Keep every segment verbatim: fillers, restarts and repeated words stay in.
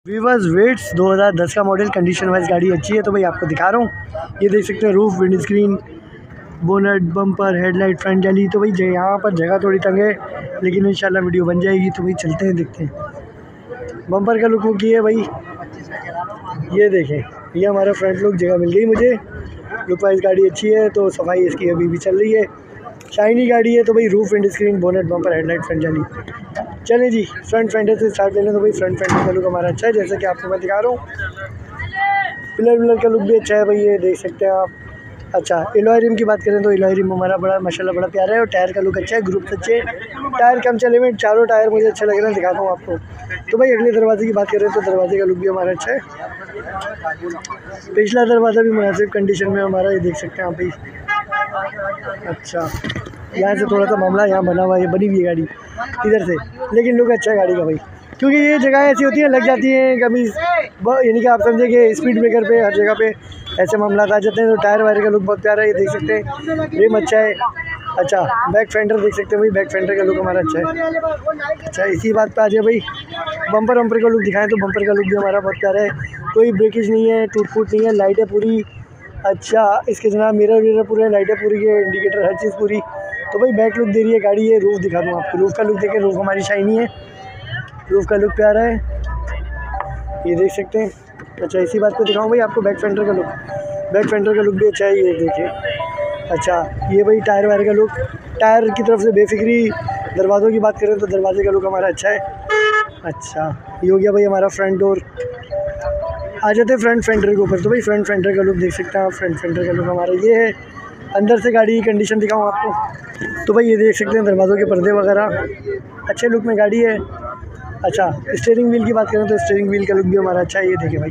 Viewers weights दो हज़ार दस का मॉडल, कंडीशन वाइज गाड़ी अच्छी है। तो भाई आपको दिखा रहा हूँ, ये देख सकते हैं roof, windscreen, bonnet, bumper, headlight, front जाली। तो भाई यहाँ पर जगह थोड़ी तंग है, लेकिन इंशाल्लाह वीडियो बन जाएगी। तो भाई चलते हैं, देखते हैं बम्पर का लुक वो की है भाई। ये देखें, ये हमारा फ्रंट लुक, जगह मिल गई मुझे। लुक वाइज गाड़ी अच्छी है, तो सफाई इसकी अभी भी चल रही है। शाइनी गाड़ी है। तो भाई roof, windscreen, bonnet, bumper, headlight, front जाली। चलें जी, फ्रंट फेंडर से स्टार्ट ले लें। तो भाई फ्रंट फेंडर का लुक हमारा अच्छा है, जैसे कि आपको मैं दिखा रहा हूँ। पिलर विलर का लुक भी अच्छा है भाई, ये देख सकते हैं आप। अच्छा, एलॉय रिम की बात करें तो एलॉय रिम हमारा बड़ा माशाल्लाह बड़ा प्यारा है। और टायर का लुक अच्छा है, ग्रुप अच्छे, टायर कम चले हुए, चारों टायर मुझे अच्छे लग रहे हैं, दिखाता हूँ आपको। तो भाई अगले दरवाजे की बात करें तो दरवाजे का लुक भी हमारा अच्छा है। पिछला दरवाज़ा भी मुनासिब कंडीशन में हमारा, ये देख सकते हैं आप भाई। अच्छा, यहाँ से थोड़ा सा मामला यहाँ बना हुआ है, बनी हुई है गाड़ी इधर से, लेकिन लुक अच्छा है गाड़ी का भाई। क्योंकि ये जगह ऐसी होती है, लग जाती हैं कभी, यानी कि आप समझे कि स्पीड ब्रेकर पे हर जगह पे ऐसे मामला आ जाते हैं। तो टायर वायर का लुक बहुत प्यारा है, ये देख सकते हैं, रिम अच्छा है। अच्छा, बैक फेंडर देख सकते हैं भाई, बैक फेंडर का लुक हमारा अच्छा है। अच्छा, इसी बात पे आ जाए भाई, बम्पर वम्पर का लुक दिखाएं तो बम्पर का लुक भी हमारा बहुत प्यारा है, कोई ब्रेकेज नहीं है, टूट फूट नहीं है, लाइटें पूरी। अच्छा, इसके जनाब मिरर वीरर पूरे, लाइटें पूरी है, इंडिकेटर हर चीज़ पूरी। तो भाई बैक लुक दे रही है गाड़ी। ये रूफ दिखा दूँ आपको, रूफ का लुक देखें, रूफ हमारी शाइनी है, रूफ का लुक प्यारा है, ये देख सकते हैं। अच्छा, इसी बात पे दिखाऊँ भाई आपको बैक फेंडर का लुक, बैक फेंडर का लुक भी अच्छा है, ये देखिए। अच्छा, ये भाई टायर वायर का लुक, टायर की तरफ से बेफिक्री। दरवाज़ों की बात करें तो दरवाजे का लुक हमारा अच्छा है। अच्छा, ये हो गया भाई हमारा फ्रंट डोर। आ जाते हैं फ्रंट फेंडर के ऊपर। तो भाई फ्रंट फेंडर का लुक देख सकते हैं आप, फ्रंट फेंडर का लुक हमारा ये है। अंदर से गाड़ी की कंडीशन दिखाऊँ आपको, तो भाई ये देख सकते हैं दरवाज़ों के पर्दे वगैरह अच्छे लुक में गाड़ी है। अच्छा, स्टीयरिंग व्हील की बात करें तो स्टीयरिंग व्हील का लुक भी हमारा अच्छा है, ये देखिए भाई,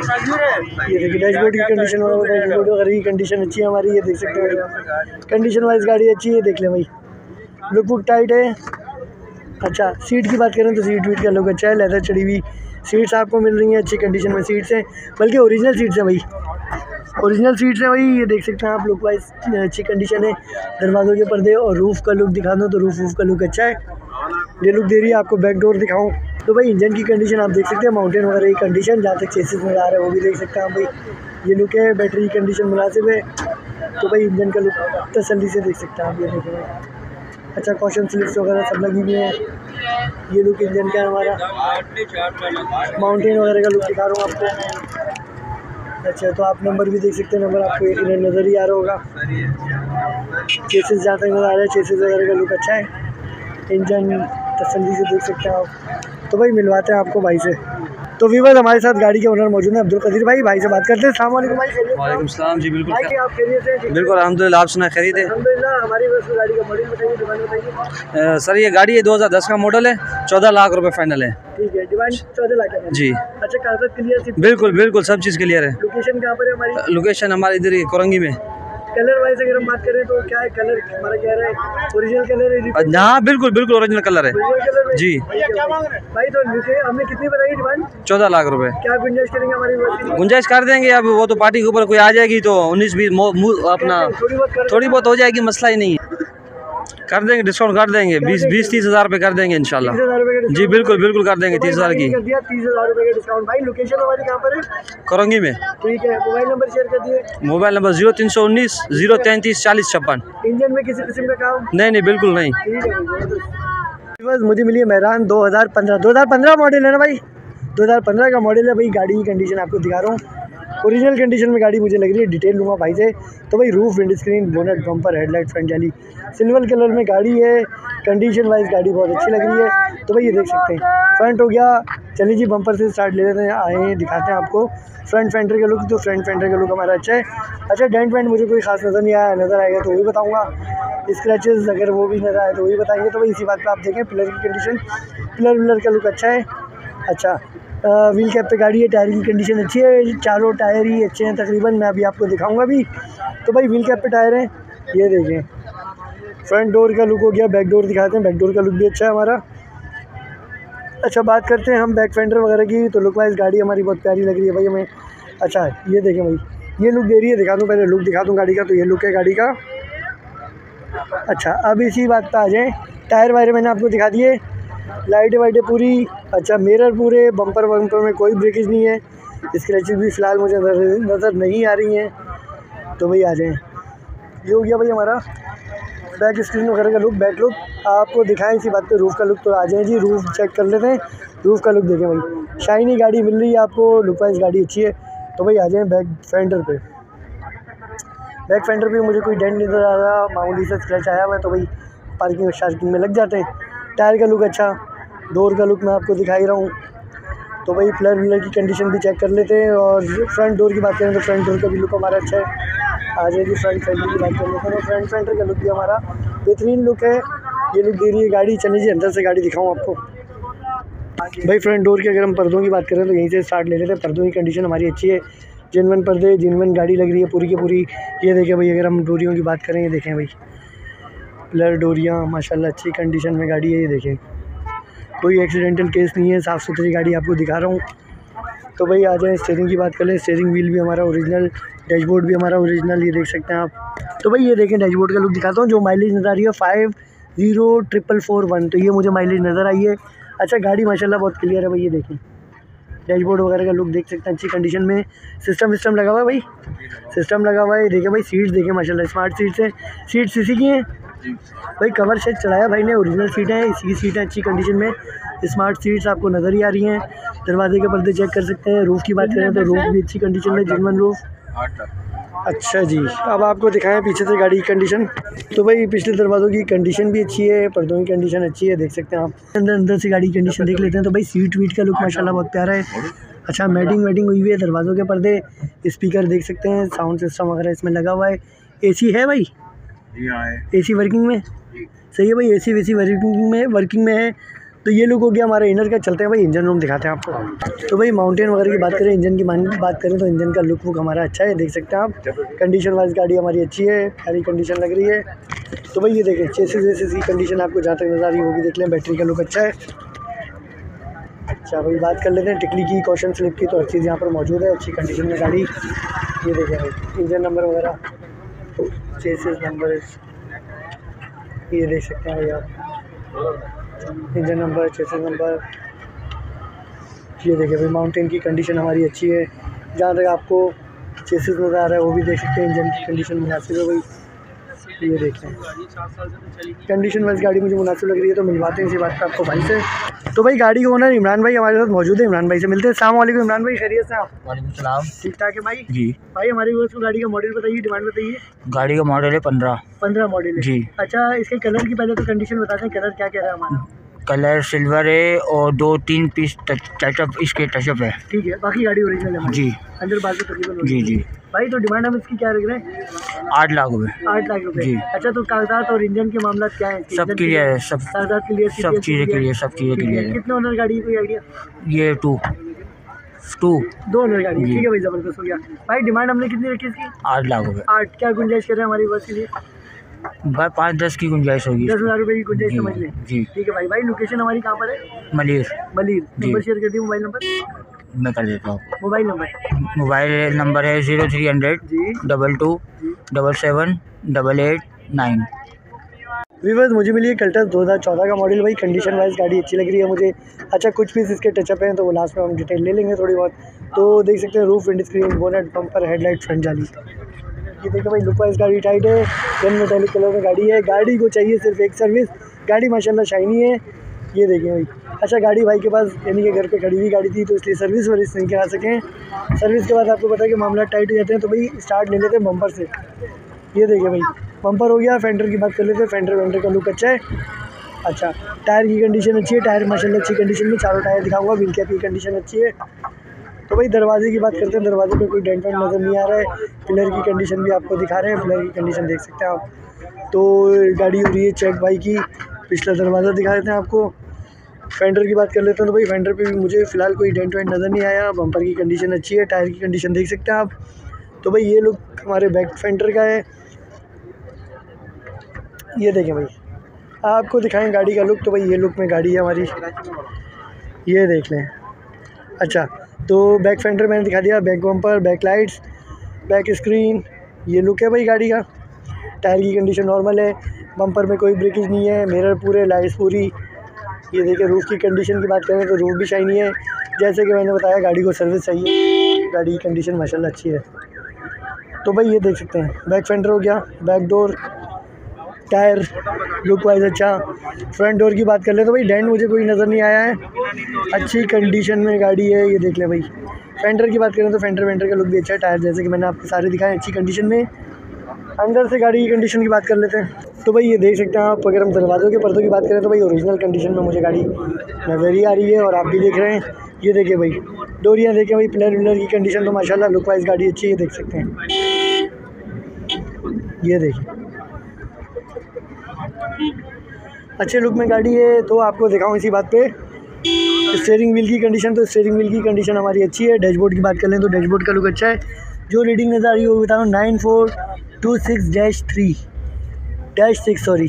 ये देखिए डैशबोर्ड की कंडीशन वगैरह, डैशबोर्ड वगैरह की कंडीशन अच्छी है हमारी, ये देख सकते हैं भाई, कंडीशन वाइज गाड़ी अच्छी है, देख लें भाई, लुक बुक टाइट है। अच्छा, सीट की बात करें तो सीट वीट का लुक अच्छा है, लेदर चढ़ी हुई सीट्स आपको मिल रही हैं, अच्छी कंडीशन में सीट्स हैं, बल्कि ओरिजिनल सीट्स हैं भाई, ओरिजिनल सीट्स हैं भाई, ये देख सकते हैं आप, लुक वाइज अच्छी कंडीशन है। दरवाज़ों के पर्दे और रूफ़ का लुक दिखा दूँ तो रूफ़ वूफ़ का लुक अच्छा है, ये लुक दे रही है आपको। बैक डोर दिखाऊँ तो भाई इंजन की कंडीशन आप देख सकते हैं, माउंटेन वगैरह की कंडीशन, जहाँ तक चेसिस में आ रहा है वो भी देख सकते हैं आप भाई, ये लुक है। बैटरी की कंडीशन मुनासिब है, तो भाई इंजन का लुक तसल्ली से देख सकते हैं आप, ये देखें भाई। अच्छा, कॉशन स्लिप्स वगैरह सब लगी हुई हैं, ये लुक इंजन का है हमारा। माउंटेन वगैरह का लुक दिखा रहा हूँ आपको। अच्छा, तो आप नंबर भी देख सकते हैं, नंबर आपको एक मिनट नज़र ही आ रहा होगा। चेसिस जहाँ तक नज़र आ रहा है, चेसिस वगैरह का लुक अच्छा है, इंजन तसल्ली से देख सकते हैं आप। तो भाई मिलवाते हैं आपको भाई से। तो वीवर हमारे साथ गाड़ी के ओनर मौजूद हैं, अब्दुल कदीर भाई, भाई से बात करते हैं। अस्सलाम वालेकुम भाई। वालेकुम सलाम जी, बिल्कुल भाई आप खैरियत से? बिल्कुल अल्हम्दुलिल्लाह, आप सुना खैरियत है? अल्हम्दुलिल्लाह। हमारी बस गाड़ी का मॉडल बताइए, डिमांड बताइए। सर ये गाड़ी है दो हज़ार दस का मॉडल है, चौदह लाख रुपए फाइनल है। ठीक है, डिमांड चौदह लाख है जी। अच्छा, कागज़ क्लियर? बिल्कुल बिल्कुल, सब चीज़ क्लियर है। लोकेशन कहाँ पर है हमारी? लोकेशन हमारे इधर ही कोरंगी में। कलर वाइज अगर हम बात करें तो क्या है, कलर हमारा क्या है, ओरिजिनल कलर है? हाँ बिल्कुल बिल्कुल, ओरिजिनल कलर है जी। भाई तो हमने कितनी बताई डिमांड? चौदह लाख रुपए। क्या गुंजाइश करेंगे हमारी? गुंजाइश कर देंगे, अब वो तो पार्टी के ऊपर कोई आ जाएगी तो उन्नीस बीस अपना थोड़ी बहुत हो जाएगी, मसला ही नहीं है, कर देंगे, डिस्काउंट कर देंगे, बीस बीस तीस हज़ार रुपये कर देंगे इंशाल्लाह। जी बिल्कुल बिल्कुल कर देंगे, तीस हज़ार की तीस हज़ार रुपये का डिस्काउंट। भाई लोकेशन हमारी कहाँ पर है? कोरंगी में। ठीक है, मोबाइल नंबर शेयर कर दिए। मोबाइल नंबर जीरो तीन सौ उन्नीस जीरो तैंतीस चालीस छप्पन। इंजन में किसी किस्म का काम नहीं नहीं, बिल्कुल नहीं। बस मुझे मिली है मेहरान दो हज़ार पंद्रह दो हज़ार पंद्रह मॉडल है ना भाई, दो हज़ार पंद्रह का मॉडल है भाई। गाड़ी की कंडीशन आपको दिखा रहा हूँ, ओरिजिनल कंडीशन में गाड़ी मुझे लग रही है, डिटेल लूँगा भाई से। तो भाई roof, windscreen, bonnet, bumper, headlight, front जाली, सिल्वर कलर में गाड़ी है, कंडीशन वाइज गाड़ी बहुत अच्छी लग रही है। तो भाई ये देख सकते हैं, फ्रंट हो गया। चलिए जी बम्पर से स्टार्ट ले लेते हैं, आए दिखाते हैं आपको फ्रंट फेंडर का लुक। तो फ्रंट फेंडर का लुक हमारा अच्छा है। अच्छा, डेंट वेंट मुझे कोई खास नज़र नहीं आया, नज़र आएगा तो वही बताऊँगा, स्क्रैचेस अगर वो भी नज़र आए तो वही बताएंगे। तो भाई इसी बात पर आप देखें, पिलर की कंडीशन, पिलर विलर का लुक अच्छा है। अच्छा, व्हील कैप पे गाड़ी है, टायर की कंडीशन अच्छी है, चारों टायर ही अच्छे हैं तकरीबन, मैं अभी आपको दिखाऊंगा भी। तो भाई व्हील कैप पे टायर हैं, ये देखें। फ्रंट डोर का लुक हो गया, बैक डोर दिखाते हैं, बैक डोर का लुक भी अच्छा है हमारा। अच्छा, बात करते हैं हम बैक फेंडर वगैरह की, तो लुक वाइज गाड़ी हमारी बहुत प्यारी लग रही है भाई हमें। अच्छा, ये देखें भाई, ये लुक दे रही है, दिखा दूँ पहले लुक दिखा दूँ गाड़ी का। तो ये लुक है गाड़ी का। अच्छा, अब इसी बात पर आ जाएँ, टायर वायर मैंने आपको दिखा दिए। लाइटें वाइटें पूरी, अच्छा मिरर पूरे, बम्पर वम्पर में कोई ब्रेकेज नहीं है, स्क्रैचेस भी फ़िलहाल मुझे नज़र नहीं आ रही हैं। तो भाई आ जाएँ। ये हो गया भाई हमारा बैक स्क्रीन वगैरह का लुक, बैक लुक आपको दिखाएं। इसी बात पे रूफ़ का लुक तो आ जाए जी, रूफ़ चेक कर लेते हैं। रूफ़ का लुक देखें भाई, शाइनी गाड़ी मिल रही है आपको, लुक वाइज गाड़ी अच्छी है। तो भाई आ जाएँ बैक फेंडर पे। बैक फेंडर पे मुझे कोई डेंट नज़र आ रहा, मामूली से स्क्रैच आया हुआ है, तो भाई पार्किंग शार्किंग में लग जाते हैं। टायर का लुक अच्छा, डोर का लुक मैं आपको दिखा ही रहा हूँ। तो भाई पिलर व्हीलर की कंडीशन भी चेक कर लेते हैं। और फ्रंट डोर की बात करें तो फ्रंट डोर का भी लुक हमारा अच्छा है। आ जाएगी फ्रंट फेंडर की बात कर लेते हैं तो फ्रंट फेंडर का लुक भी हमारा बेहतरीन लुक है। ये लुक दे रही है गाड़ी। चलिए जी अंदर से गाड़ी दिखाऊँ आपको। भाई फ्रंट डोर की अगर हम पर्दों की बात करें तो यहीं से स्टार्ट ले लेते हैं। पर्दों की कंडीशन हमारी अच्छी है, जेनवन पर्दे, जेनवन गाड़ी लग रही है पूरी की पूरी। ये देखें भाई, अगर हम डोरियों की बात करें, ये देखें भाई पिलर डोरियाँ माशाल्लाह अच्छी कंडीशन में गाड़ी है। ये देखें कोई एक्सीडेंटल केस नहीं है, साफ़ सुथरी गाड़ी आपको दिखा रहा हूँ। तो भाई आ जाए स्टीयरिंग की बात कर लें। स्टीयरिंग व्हील भी हमारा ओरिजिनल, डैशबोर्ड भी हमारा ओरिजिनल, ये देख सकते हैं आप। तो भाई ये देखें डैशबोर्ड का लुक दिखाता हूँ। जो माइलेज नज़र आ रही है five zero triple four one, तो ये मुझे माइलेज नज़र आई है। अच्छा गाड़ी माशाल्लाह बहुत क्लियर है भाई। ये देखें डैशबोर्ड वगैरह का लुक देख सकते हैं अच्छी कंडीशन में। सिस्टम विस्टम लगा हुआ है भाई, सिस्टम लगा हुआ है। देखें भाई सीट्स देखें माशाल्लाह स्मार्ट सीट्स हैं। सीट्स इसी की हैं भाई, कवर शेड चढ़ाया भाई ने, ओरिजिनल सीटें हैं, इसी की सीटें अच्छी कंडीशन में, स्मार्ट सीट्स आपको नज़र ही आ रही हैं। दरवाजे के पर्दे चेक कर सकते हैं। रूफ़ की बात करें तो रूफ़ भी अच्छी कंडीशन में, जेन्युइन रूफ़। अच्छा जी, अब आपको दिखाएं पीछे से गाड़ी की कंडीशन। तो भाई पिछले दरवाज़ों की कंडीशन भी अच्छी है, पर्दों की कंडीशन अच्छी है, देख सकते हैं आप। अंदर अंदर से गाड़ी की कंडीशन देख लेते हैं। तो भाई सीट वीट का लुक माशाल्लाह बहुत प्यारा है। अच्छा मैटिंग वेटिंग हुई हुई है, दरवाज़ों के पर्दे, स्पीकर देख सकते हैं, साउंड सिस्टम वगैरह इसमें लगा हुआ है। एसी है भाई, एसी वर्किंग में सही है भाई, एसी वेसी वर्किंग में वर्किंग में है। तो ये लुक हो गया हमारा इनर का। चलते हैं भाई इंजन रूम दिखाते हैं आपको। तो भाई माउंटेन वगैरह की बात करें, इंजन की बात करें तो इंजन का लुक वुक हमारा अच्छा है, देख सकते हैं आप। कंडीशन वाइज गाड़ी हमारी अच्छी है, सारी कंडीशन लग रही है। तो भाई ये देखें चेसिस वेसिस की कंडीशन आपको जहाँ तक नज़र आ रही होगी देख लें। बैटरी का लुक अच्छा है। अच्छा भाई बात कर लेते हैं टिकली की, कॉशन स्लिप की, तो हर चीज़ यहाँ पर मौजूद है, अच्छी कंडीशन में गाड़ी। ये देखें भाई इंजन नंबर वगैरह, चेसिस नंबर ये देख सकते हैं भाई आप, इंजन नंबर, चेसिस नंबर। ये देखें भाई माउंटेन की कंडीशन हमारी अच्छी है। जहाँ तक आपको चेसिस नज़र आ रहा है वो भी देख सकते हैं, इंजन की कंडीशन मुनासिब है भाई। ये देखें कंडीशन वाइज गाड़ी मुझे मुनासिब लग रही है। तो मिलवाते हैं इसी बात पर आपको भाई से। तो भाई गाड़ी का ओनर इमरान भाई हमारे साथ मौजूद है, इमरान भाई से मिलते हैं। अस्सलाम वालेकुम इमरान भाई, खैरियत से आप? वालेकुम सलाम। ठीक ठाक है भाई जी। भाई हमारी को गाड़ी का मॉडल बताइए, डिमांड बताइए। गाड़ी का मॉडल है पंद्रह पंद्रह मॉडल है जी। अच्छा इसके कलर की पहले तो कंडीशन बताते हैं, कलर क्या कह रहा है हमारा? कलर सिल्वर है और दो तीन पीस टचअप इसके टचअप है। ठीक है, बाकी गाड़ी ओरिजिनल है जी, अंदर बात तकरीबन जी जी। भाई तो डिमांड हम इसकी क्या रख रहे हैं? आठ लाख रुपए। आठ लाख रुपए जी। अच्छा तो कागजात और इंजन के मामला क्या है? सब क्लियर है, सब कागजात क्लियर, सब चीज़ें क्लियर, सब चीज़ें क्लियर है। कितने ओनर गाड़ी कोई आइडिया? ये टू टू दो ओनर गाड़ी, जी। ठीक है भाई ज़बरदस्त हो गया। भाई डिमांड हमने कितनी रखी इसकी? आठ लाख रुपए। आठ, क्या गुंजाइश कर रहे हैं हमारी बस के लिए? भाई पाँच दस की गुंजाइश होगी। दस हज़ार रुपये की गुंजाइश समझ लें। जी ठीक है भाई। भाई लोकेशन हमारी कहाँ पर है? मलिर मलिर। जी। नंबर शेयर कर दिए, मोबाइल नंबर मैं कर देता हूँ। मोबाइल नंबर मोबाइल नंबर है ज़ीरो थ्री हंड्रेड जी double two double seven double eight nine. Viewers मुझे मिली है कल्टस दो हज़ार चौदह का मॉडल। भाई कंडीशन वाइज गाड़ी अच्छी लग रही है मुझे। अच्छा कुछ पीस इसके टचअप हैं तो वो लास्ट में हम डिटेल ले लेंगे थोड़ी बहुत। तो देख सकते हैं roof, windscreen, bonnet, bumper, headlight, front जाली। ये देखो भाई लुक वाइज गाड़ी टाइट है, गन मेटालिक कलर में गाड़ी है। गाड़ी को चाहिए सिर्फ एक सर्विस, गाड़ी माशाल्लाह शाइनी है। ये देखें भाई। अच्छा गाड़ी भाई के पास यानी कि घर पे खड़ी हुई गाड़ी थी तो इसलिए सर्विस वर्विस नहीं करा सकें। सर्विस के बाद आपको पता है कि मामला टाइट हो जाते हैं। तो भाई स्टार्ट ले लेते हैं बम्पर से। ये देखिए भाई बम्पर हो गया। फेंडर की बात कर लेते हैं, फेंडर वेंडर का लुक अच्छा है। अच्छा टायर की कंडीशन अच्छी है, टायर माशाल्लाह अच्छी कंडीशन में, चारों टायर दिखाऊंगा। व्हील कैप की कंडीशन अच्छी है। तो भाई दरवाजे की बात करते हैं, दरवाजे पे कोई डेंट वेंट नज़र नहीं आ रहा है। पिलर की कंडीशन भी आपको दिखा रहे हैं, पिलर की कंडीशन देख सकते हैं आप। तो गाड़ी हो रही है चेक भाई की। पिछला दरवाज़ा दिखा देते हैं आपको। फेंडर की बात कर लेते हैं तो भाई फेंडर पे भी मुझे फ़िलहाल कोई डेंट वेंट नज़र नहीं आया। बम्पर की कंडीशन अच्छी है, टायर की कंडीशन देख सकते हैं आप। तो भाई ये लुक हमारे बैक फेंडर का है। ये देखें भाई आपको दिखाएं गाड़ी का लुक। तो भाई ये लुक में गाड़ी है हमारी, ये देख लें। अच्छा तो बैक फेंडर मैंने दिखा दिया, back bumper, back lights, back screen, ये लुक है भाई गाड़ी का। टायर की कंडीशन नॉर्मल है, बम्पर में कोई ब्रेकेज नहीं है, मिरर पूरे, लाइट्स पूरी। ये देखिए रूफ़ की कंडीशन की बात करें तो रूफ़ भी शाइनी है, जैसे कि मैंने बताया गाड़ी को सर्विस चाहिए, गाड़ी की कंडीशन माशाल्लाह अच्छी है। तो भाई ये देख सकते हैं बैक फेंडर हो गया, back door, tyre look wise अच्छा। फ्रंट डोर की बात कर ले तो भाई डेंट मुझे कोई नज़र नहीं आया है, अच्छी कंडीशन में गाड़ी है। ये देख ले भाई। फेंडर की बात करें तो फेंडर वेंडर का लुक भी अच्छा है, टायर जैसे कि मैंने आपको सारे दिखाए अच्छी कंडीशन में। अंदर से गाड़ी की कंडीशन की बात कर लेते हैं तो भाई ये देख सकते हैं आप, अगर हम दरवाज़ों के पर्दों की बात करें तो भाई ओरिजिनल कंडीशन में मुझे गाड़ी नज़र ही आ रही है और आप भी देख रहे हैं। ये देखिए भाई डोरियाँ देखें भाई, पिलर विलर की कंडीशन तो माशाल्लाह लुक वाइज गाड़ी अच्छी है, देख सकते हैं। ये देखिए अच्छे लुक में गाड़ी है। तो आपको दिखाऊँ इसी बात पे स्टीयरिंग व्हील की कंडीशन, तो स्टीयरिंग व्हील की कंडीशन हमारी अच्छी है। डैशबोर्ड की बात कर लें तो डैशबोर्ड का लुक अच्छा है। जो रीडिंग नज़र आ रही है वो बता रहा हूँ nine four two six dash three dash six sorry.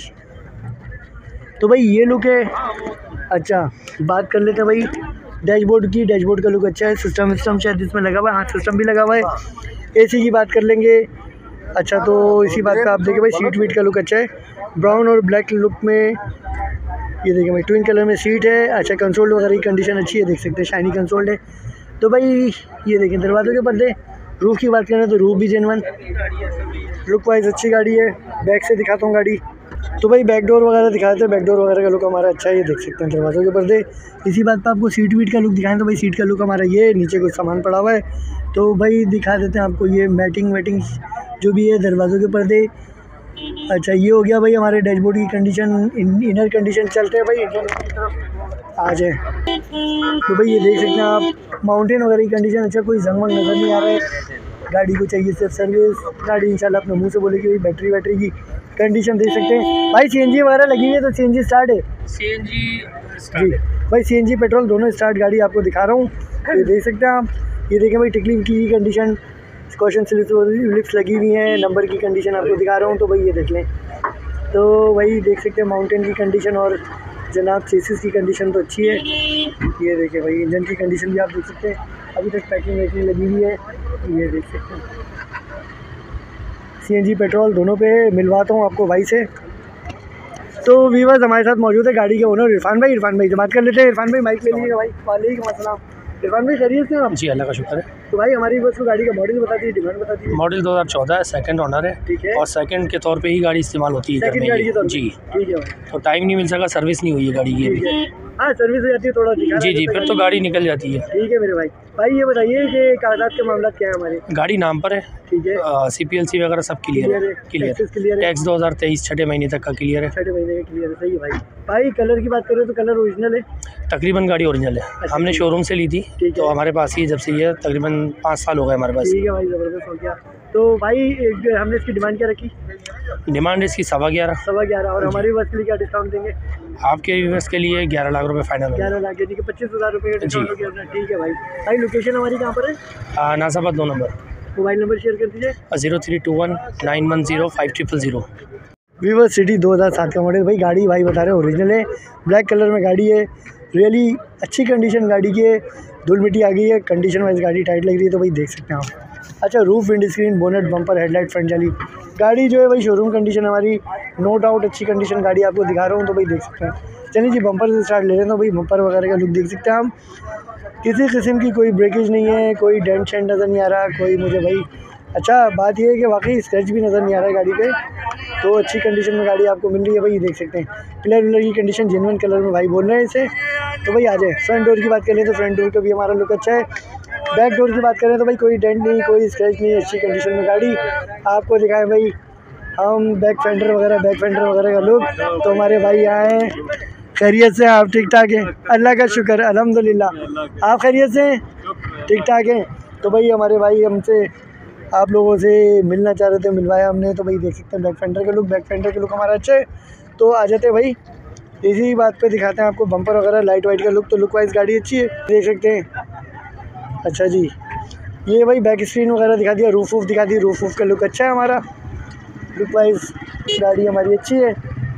तो भाई ये लुक है। अच्छा बात कर लेते हैं भाई डैशबोर्ड की, डैशबोर्ड का लुक अच्छा है। सिस्टम सिस्टम शायद इसमें लगा हुआ है, हाँ सिस्टम भी लगा हुआ है। एसी की बात कर लेंगे। अच्छा तो इसी बात पे आप देखिए भाई सीट वीट का लुक अच्छा है, ब्राउन और ब्लैक लुक में। ये देखिए भाई ट्विन कलर में सीट है। अच्छा कंसोल वगैरह की कंडीशन अच्छी है, देख सकते हैं शाइनी कंसोल है। तो भाई ये देखिए दरवाज़ों के पर्दे। रूफ़ की बात करें तो रूफ़ भी जेनवन, लुक वाइज अच्छी गाड़ी है। बैक से दिखाता हूँ गाड़ी, तो भाई बैक डोर वगैरह दिखाते हैं, बैक डोर वगैरह का लुक हमारा अच्छा है। ये देख सकते हैं दरवाज़ों के पर्दे। इसी बात पर आपको सीट वीट का लुक दिखाएं तो भाई सीट का लुक हमारा ये, नीचे कुछ सामान पड़ा हुआ है तो भाई दिखा देते हैं आपको। ये मैटिंग वेटिंग जो भी है दरवाज़ों के पर्दे। अच्छा ये हो गया भाई हमारे डैशबोर्ड की कंडीशन। इन, इनर कंडीशन चलते हैं भाई इंजन की तरफ आ जाए तो भाई ये देख सकते हैं आप माउंटेन वगैरह की कंडीशन अच्छा, कोई जंग वंग नज़र नहीं आ रहा है। गाड़ी को चाहिए सिर्फ सर्विस, गाड़ी इंशाल्लाह अपने मुंह से बोलेगी भाई। बैटरी बैटरी की कंडीशन देख सकते हैं भाई। सीएनजी वगैरह लगी हुई है तो सीएनजी स्टार्ट है, सीएनजी जी भाई सीएनजी पेट्रोल दोनों स्टार्ट गाड़ी आपको दिखा रहा हूँ। ये देख सकते हैं आप। ये देखें भाई टिकली की कंडीशन, क्वेश्चन लिप्स लगी हुई हैं, नंबर की कंडीशन आपको दिखा रहा हूँ। तो भाई ये देख लें तो भाई देख सकते हैं माउंटेन की कंडीशन और जनाब चेसिस की कंडीशन तो अच्छी है। ये देखिए भाई इंजन की कंडीशन भी आप देख सकते हैं, अभी तक पैकिंग वैकिंग लगी हुई है। ये देख सकते हैं सीएनजी पेट्रोल दोनों पे मिलवाता हूँ आपको भाई से। तो वीवर्स हमारे साथ मौजूद है गाड़ी के ओनर इरफान भाई। इरफान भाई से बात कर लेते हैं। इरफान भाई माइक ले लीजिएगा भाई। वालेकुम अस्सलाम। इरफान भाई खैरियत से आप? जी अल्लाह का शुक्र है। तो भाई हमारी बस को गाड़ी का मॉडल बता दीजिए, डिमांड बता दीजिए। मॉडल दो हज़ार चौदह है, सेकंड ओनर है, ठीक है। और सेकंड के तौर पे ही गाड़ी इस्तेमाल होती है घर सेकंड गाड़ी के तौर में। पे? जी ठीक है भाई। तो टाइम नहीं मिल सका, सर्विस नहीं हुई है गाड़ी की ठीक अभी। है हाँ सर्विस हो जाती है थोड़ा दिखा जी जी फिर तो गाड़ी निकल जाती है। ठीक है मेरे भाई। भाई ये बताइए कि कागजात के मामला क्या है हमारे? गाड़ी नाम पर है, ठीक है सी पी एल सी वगैरह सब क्लियर है। क्लियर टैक्सेस क्लियर है, टैक्स दो हज़ार तेईस छठे महीने तक का क्लियर है। छठे महीने का क्लियर है, सही है भाई। भाई कलर की बात करें तो कलर ओरिजिनल है? तकरीबन गाड़ी ओरिजिनल है, हमने शोरूम से ली थी ठीक तो है। हमारे पास ही जब से ये तकरीबन पाँच साल हो गए हमारे पास। ठीक है भाई ज़बरदस्त हो गया। तो भाई एक हमने इसकी डिमांड क्या रखी? डिमांड इसकी सवा ग्यारह, सवा ग्यारह। और हमारी बस के लिए क्या डिस्काउंट देंगे? आपके व्यूअर्स के लिए ग्यारह लाख रुपए फाइनल है। ग्यारह लाख यानी कि पच्चीस हज़ार रुपये का डिस्काउंट हो गया। ठीक है भाई। भाई लोकेशन हमारी कहाँ पर है? नासाबाद दो नंबर, मोबाइल नंबर शेयर कर दीजिए। Zero three two one nine one zero five triple zero. Viewer city दो हज़ार सात का मॉडल। भाई गाड़ी भाई बता रहे हैं ओरिजिनल है, ब्लैक कलर में गाड़ी है, रियली अच्छी कंडीशन गाड़ी की है। धूल मिट्टी आ गई है, कंडीशन वाइज गाड़ी टाइट लग रही है तो भाई देख सकते हैं आप। अच्छा roof, windscreen, bonnet, bumper, headlight, front जाली, गाड़ी जो है भाई शोरूम कंडीशन हमारी नो डाउट अच्छी कंडीशन गाड़ी आपको दिखा रहा हूँ तो भाई देख सकते हैं। चलिए जी बम्पर से स्टार्ट ले रहे हैं तो भाई बम्पर वगैरह का लुक देख सकते हैं हम। किसी किस्म की कोई ब्रेकेज नहीं है, कोई डेंट शेंट नज़र नहीं आ रहा कोई मुझे भाई। अच्छा बात यह है कि वाकई स्क्रैच भी नज़र नहीं आ रहा है गाड़ी पे, तो अच्छी कंडीशन में गाड़ी आपको मिल रही है भाई। देख सकते हैं पिलर विलर की कंडीशन जेन्युइन कलर में भाई बोल रहे हैं इसे। तो भाई आ जाए फ्रंट डोर की बात करें तो फ्रंट डोर का भी हमारा लुक अच्छा है। बैक डोर की बात करें तो भाई कोई डेंट नहीं, कोई स्क्रैच नहीं, अच्छी कंडीशन में गाड़ी आपको दिखाएं भाई हम। बैक फेंडर वगैरह बैक फेंडर वगैरह का लुक तो हमारे भाई यहाँ हैं। खैरियत से आप? ठीक ठाक हैं अल्लाह का शुक्र अल्हम्दुलिल्लाह। आप खैरियत से ठीक ठाक हैं? तो भाई हमारे भाई हमसे आप लोगों से मिलना चाह रहे थे, मिलवाया हमने। तो भाई देख सकते हैं बैक फेंडर का लुक, बैक फेंडर का लुक हमारा अच्छा है। तो आ जाते हैं भाई इसी बात पे दिखाते हैं आपको बम्पर वगैरह, लाइट वाइट का लुक। तो लुक वाइज गाड़ी अच्छी है, देख सकते हैं। अच्छा जी ये भाई बैक स्क्रीन वगैरह दिखा दिया, रूफ वूफ दिखा दी, रूफ वूफ का लुक अच्छा है हमारा, लुक वाइज गाड़ी हमारी अच्छी है।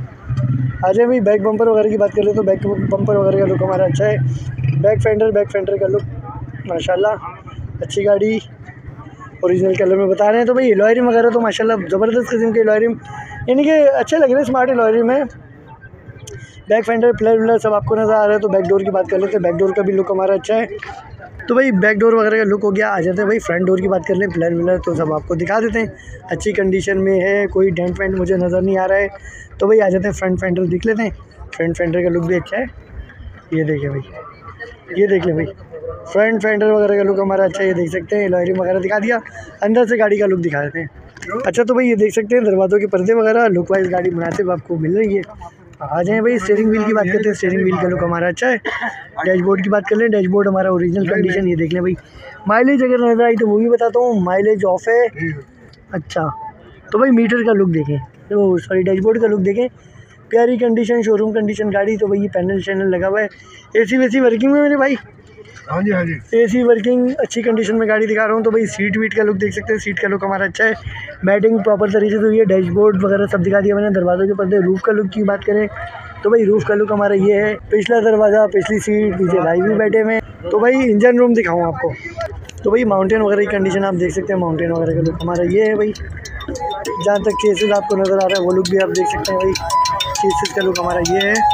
आ जाए भाई बैक बम्पर वगैरह की बात करें तो बैक बम्पर वगैरह का लुक हमारा अच्छा है। बैक फेंडर बैक फेंडर का लुक माशाल्लाह अच्छी गाड़ी, ओरिजिनल कलर में बता रहे हैं। तो भाई एलॉय रिम वगैरह तो माशाल्लाह ज़बरदस्त किस्म के एलॉय रिम, यानी कि अच्छे लग रहे हैं, स्मार्ट एलॉय रिम है। बैक फेंडर पिलर विलर सब आपको नज़र आ रहा है। तो बैक डोर की बात कर लेते हैं, बैक डोर का भी लुक हमारा अच्छा है। तो भाई बैक डोर वगैरह का लुक हो गया। आ जाते हैं भाई फ्रंट डोर की बात कर लें, पिलर विलर तो सब आपको दिखा देते हैं, अच्छी कंडीशन में है, कोई डेंट वेंट मुझे नज़र नहीं आ रहा है। तो भाई आ जाते हैं फ्रंट फेंडर देख लेते हैं, फ्रंट फेंडर का लुक भी अच्छा है। ये देखिए भाई, ये देख लें भाई, फ्रंट फेंडर वगैरह का लुक हमारा अच्छा है, ये देख सकते हैं। लॉयरिंग वगैरह दिखा दिया, अंदर से गाड़ी का लुक दिखा देते हैं। अच्छा तो भाई ये देख सकते हैं दरवाज़ों के पर्दे वगैरह लुक वाइज गाड़ी मुनासिब आपको मिल रही है। आ जाएँ भाई, स्टीयरिंग व्हील की बात करते हैं, स्टीयरिंग व्हील का लुक हमारा अच्छा है। डैशबोर्ड की बात कर लें, डैशबोर्ड हमारा ओरिजिनल कंडीशन, ये देख लें भाई। माइलेज अगर नज़र आई तो वो भी बताता हूँ, माइलेज ऑफ है। अच्छा तो भाई मीटर का लुक देखें, तो सॉरी डैशबोर्ड का लुक देखें, प्यारी कंडीशन, शोरूम कंडीशन गाड़ी। तो भाई ये पैनल शैनल लगा हुआ है, एसी वेसी वर्किंग में मेरे भाई। हाँ जी हाँ जी, एसी वर्किंग, अच्छी कंडीशन में गाड़ी दिखा रहा हूँ। तो भाई सीट वीट का लुक देख सकते हैं, सीट का लुक हमारा अच्छा है, मैटिंग प्रॉपर तरीके से हुई है, डैशबोर्ड वगैरह सब दिखा दिया मैंने। दरवाज़ों के पर्दे, रूफ़ का लुक की बात करें तो भाई रूफ़ का लुक हमारा ये है, पिछला दरवाज़ा, पिछली सीट, पीछे भाई भी बैठे हुए हैं। तो भाई इंजन रूम दिखाऊँ आपको, तो भाई माउंटेन वगैरह की कंडीशन आप देख सकते हैं, माउंटेन वगैरह का लुक हमारा ये है भाई। जहाँ तक केसेस आपको नज़र आ रहा है वो लुक भी आप देख सकते हैं भाई, केसेस का लुक हमारा ये है।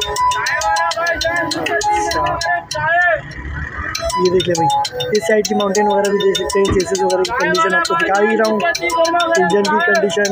ये देखिए भाई, इस साइड की माउंटेन वगैरह भी देख सकते हैं, चेसेस वगैरह की कंडीशन आपको दिखा ही रहा हूँ, इंजन की कंडीशन।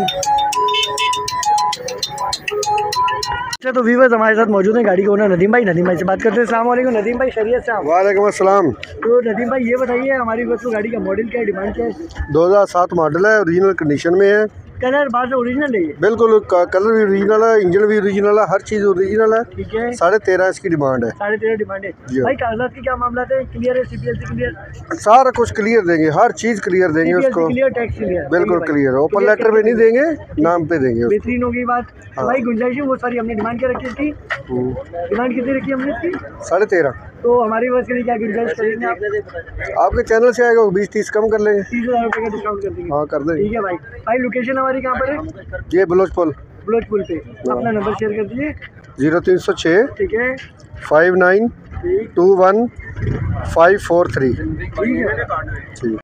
अच्छा तो व्यूअर्स हमारे साथ मौजूद हैं गाड़ी के ओनर नदीम भाई, नदीम भाई से बात करते हैं। अस्सलाम वालेकुम नदीम भाई, खैरियत से आप? वालेकुम अस्सलाम। तो नदीम भाई ये बताइए हमारी बस को गाड़ी का मॉडल क्या है, डिमांड क्या है? दो हज़ार सात मॉडल है, ओरिजिनल कंडीशन में है, कलर बाहर से ओरिजिनल है ये? बिल्कुल, क- कलर भी ओरिजिनल है, इंजन भी ओरिजिनल है, हर चीज़ ओरिजिनल है। ठीक है, साढ़े तेरह इसकी डिमांड है। साढ़े तेरह डिमांड है जी। भाई। कागजात की क्या मामला है, क्लियर है? सीपीएल से क्लियर, सारा कुछ क्लियर देंगे, हर चीज़ क्लियर देंगे उसको, क्लियर, टैक्स क्लियर, बिल्कुल क्लियर। ओपन लेटर पे नहीं देंगे, नाम पे देंगे उसको। बेहतरीन होगी बात। तो भाई गुंजाइश वो सारी हमने डिमांड क्या रखी थी, हम्म, डिमांड कितनी रखी हमने इसकी? साढ़े तेरह। तो हमारी बस के लिए क्या गुंजाइश करेंगे आप? आपके चैनल से आएगा बीस तीस कम कर लेंगे। तीस हज़ार रुपये का डिस्काउंट कर देंगे। हाँ कर देंगे। ठीक है भाई। भाई लोकेशन हमारी कहाँ पर है? ये बलोच पुल, बलोच पुल पे। अपना नंबर शेयर कर दीजिए। जीरो तीन सौ छः ठीक है, फाइव नाइन ठीक two one five four three. ठीक है। ठीक।